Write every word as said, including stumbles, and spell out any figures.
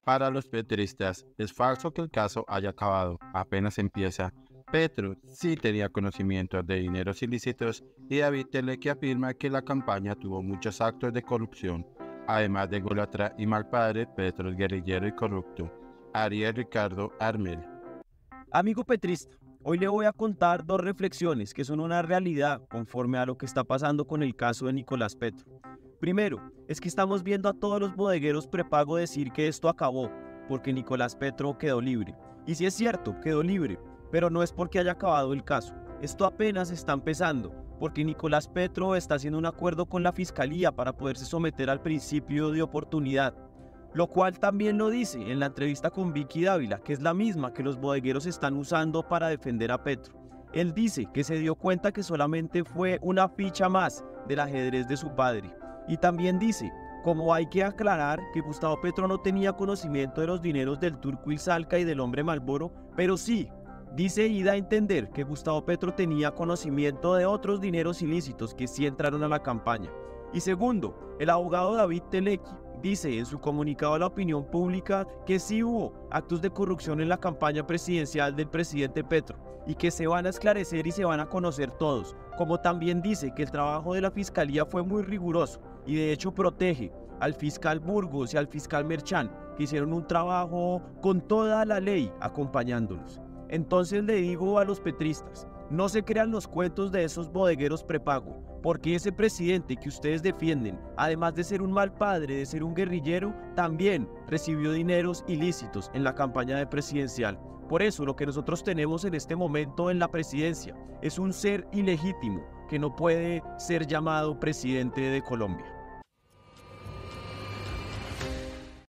Para los petristas, es falso que el caso haya acabado, apenas empieza. Petro sí tenía conocimiento de dineros ilícitos y David Telequi afirma que la campaña tuvo muchos actos de corrupción. Además de ególatra y mal padre, Petro es guerrillero y corrupto. Ariel Ricardo Armel. Amigo petrista, hoy le voy a contar dos reflexiones que son una realidad conforme a lo que está pasando con el caso de Nicolás Petro. Primero, es que estamos viendo a todos los bodegueros prepago decir que esto acabó, porque Nicolás Petro quedó libre. Y sí es cierto, quedó libre, pero no es porque haya acabado el caso. Esto apenas está empezando, porque Nicolás Petro está haciendo un acuerdo con la Fiscalía para poderse someter al principio de oportunidad, lo cual también lo dice en la entrevista con Vicky Dávila, que es la misma que los bodegueros están usando para defender a Petro. Él dice que se dio cuenta que solamente fue una ficha más del ajedrez de su padre. Y también dice, como hay que aclarar que Gustavo Petro no tenía conocimiento de los dineros del Turco Ilsalca y del hombre Malboro, pero sí, dice y da a entender que Gustavo Petro tenía conocimiento de otros dineros ilícitos que sí entraron a la campaña. Y segundo, el abogado David Telequi dice en su comunicado a la opinión pública que sí hubo actos de corrupción en la campaña presidencial del presidente Petro y que se van a esclarecer y se van a conocer todos, como también dice que el trabajo de la Fiscalía fue muy riguroso y de hecho protege al fiscal Burgos y al fiscal Merchán, que hicieron un trabajo con toda la ley acompañándolos. Entonces le digo a los petristas, no se crean los cuentos de esos bodegueros prepago, porque ese presidente que ustedes defienden, además de ser un mal padre, de ser un guerrillero, también recibió dineros ilícitos en la campaña de presidencial. Por eso lo que nosotros tenemos en este momento en la presidencia es un ser ilegítimo que no puede ser llamado presidente de Colombia.